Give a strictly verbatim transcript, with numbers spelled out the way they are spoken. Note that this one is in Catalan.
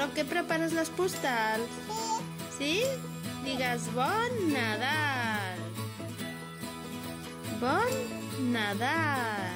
Roc, que prepares les postals? Sí? Digues bon Nadal! Bon Nadal!